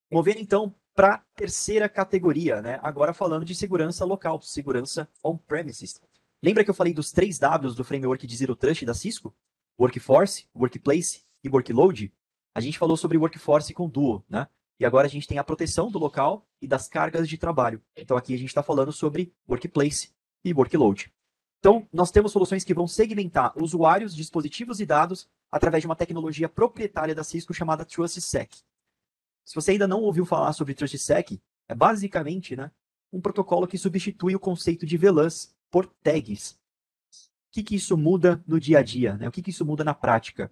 Movendo então para a terceira categoria, né? Agora falando de segurança local, segurança on-premises. Lembra que eu falei dos 3 Ws do framework de Zero Trust da Cisco? Workforce, Workplace e Workload? A gente falou sobre Workforce com Duo, né? E agora a gente tem a proteção do local e das cargas de trabalho. Então aqui a gente está falando sobre Workplace e Workload. Então, nós temos soluções que vão segmentar usuários, dispositivos e dados através de uma tecnologia proprietária da Cisco chamada TrustSec. Se você ainda não ouviu falar sobre TrustSec, é basicamente, né, um protocolo que substitui o conceito de VLANs por tags. O que isso muda no dia a dia? Né? O que isso muda na prática?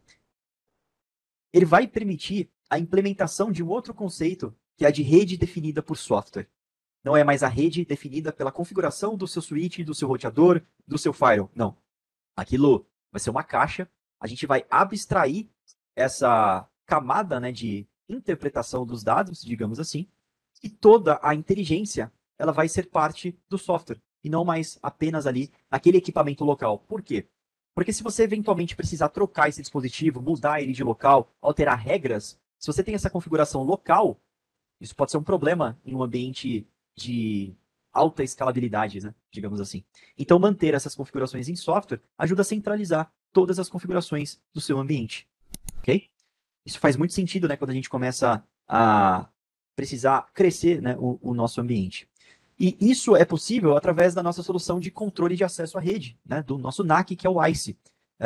Ele vai permitir a implementação de um outro conceito, que é a de rede definida por software. Não é mais a rede definida pela configuração do seu switch, do seu roteador, do seu firewall. Não. Aquilo vai ser uma caixa. A gente vai abstrair essa camada, né, de interpretação dos dados, digamos assim, e toda a inteligência ela vai ser parte do software e não mais apenas ali naquele equipamento local. Por quê? Porque se você eventualmente precisar trocar esse dispositivo, mudar ele de local, alterar regras, se você tem essa configuração local, isso pode ser um problema em um ambiente de alta escalabilidade, né? Digamos assim. Então, manter essas configurações em software ajuda a centralizar todas as configurações do seu ambiente. Ok? Isso faz muito sentido, né? Quando a gente começa a precisar crescer, né, o nosso ambiente. E isso é possível através da nossa solução de controle de acesso à rede, né, do nosso NAC, que é o ICE.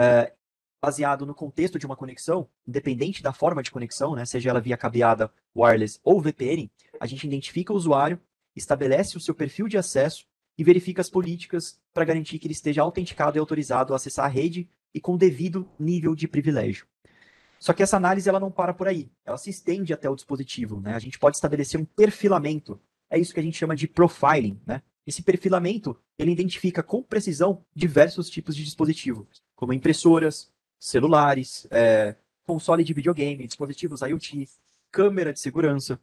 Baseado no contexto de uma conexão, independente da forma de conexão, né, seja ela via cabeada, wireless ou VPN, a gente identifica o usuário, estabelece o seu perfil de acesso e verifica as políticas para garantir que ele esteja autenticado e autorizado a acessar a rede e com devido nível de privilégio. Só que essa análise ela não para por aí, ela se estende até o dispositivo. Né? A gente pode estabelecer um perfilamento, é isso que a gente chama de profiling. Né? Esse perfilamento ele identifica com precisão diversos tipos de dispositivo, como impressoras, celulares, console de videogame, dispositivos IoT, câmera de segurança.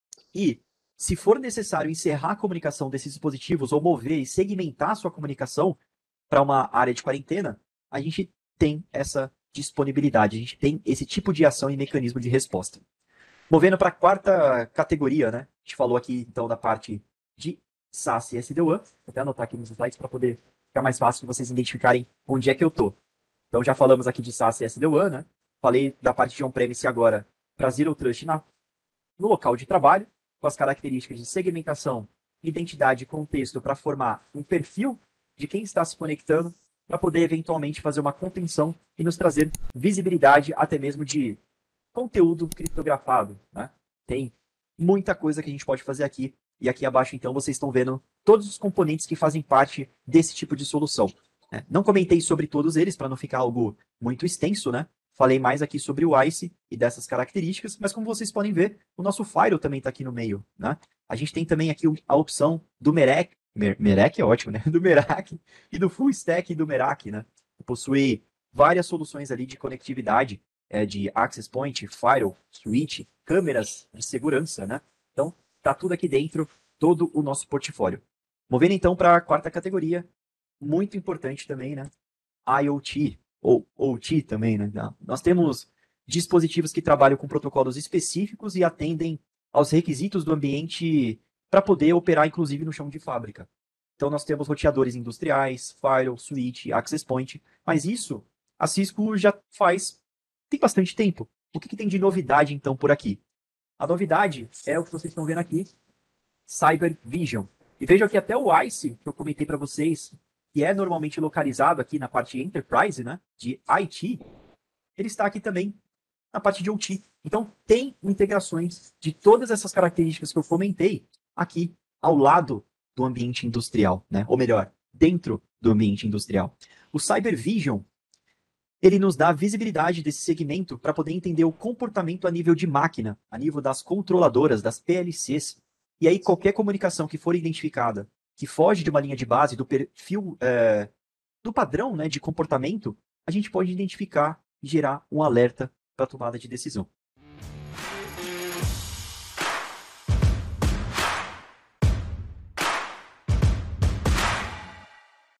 E, se for necessário encerrar a comunicação desses dispositivos ou mover e segmentar a sua comunicação para uma área de quarentena, a gente tem essa disponibilidade, a gente tem esse tipo de ação e mecanismo de resposta. Movendo para a quarta categoria, né? A gente falou aqui então da parte de SaaS e SD-WAN. Vou até anotar aqui nos slides para poder ficar mais fácil de vocês identificarem onde é que eu estou. Então já falamos aqui de SaaS e SD-WAN, né? Falei da parte de on-premise agora para Zero Trust no local de trabalho, com as características de segmentação, identidade e contexto para formar um perfil de quem está se conectando, para poder eventualmente fazer uma contenção e nos trazer visibilidade até mesmo de conteúdo criptografado. Né? Tem muita coisa que a gente pode fazer aqui. E aqui abaixo, então, vocês estão vendo todos os componentes que fazem parte desse tipo de solução. Né? Não comentei sobre todos eles para não ficar algo muito extenso, né? Falei mais aqui sobre o ICE e dessas características, mas como vocês podem ver, o nosso Firewall também está aqui no meio. Né? A gente tem também aqui a opção do Merek. Merek é ótimo, né? Do Merak e do Full Stack do Merak, né? Que possui várias soluções ali de conectividade, de access point, firewall, switch, câmeras de segurança, né? Então, tá tudo aqui dentro, todo o nosso portfólio. Movendo então para a quarta categoria, muito importante também, né? IoT, ou OT também, né? Nós temos dispositivos que trabalham com protocolos específicos e atendem aos requisitos do ambiente para poder operar, inclusive, no chão de fábrica. Então, nós temos roteadores industriais, firewall, switch, access point, mas isso a Cisco já faz tem bastante tempo. O que tem de novidade, então, por aqui? A novidade é o que vocês estão vendo aqui, Cyber Vision. E vejam que até o ICE, que eu comentei para vocês, que é normalmente localizado aqui na parte Enterprise, né, de IT, ele está aqui também na parte de OT. Então, tem integrações de todas essas características que eu comentei aqui ao lado do ambiente industrial, né? Ou melhor, dentro do ambiente industrial. O Cyber Vision ele nos dá a visibilidade desse segmento para poder entender o comportamento a nível de máquina, a nível das controladoras, das PLCs. E aí, qualquer comunicação que for identificada, que foge de uma linha de base, do perfil, do padrão, né, de comportamento, a gente pode identificar e gerar um alerta para tomada de decisão.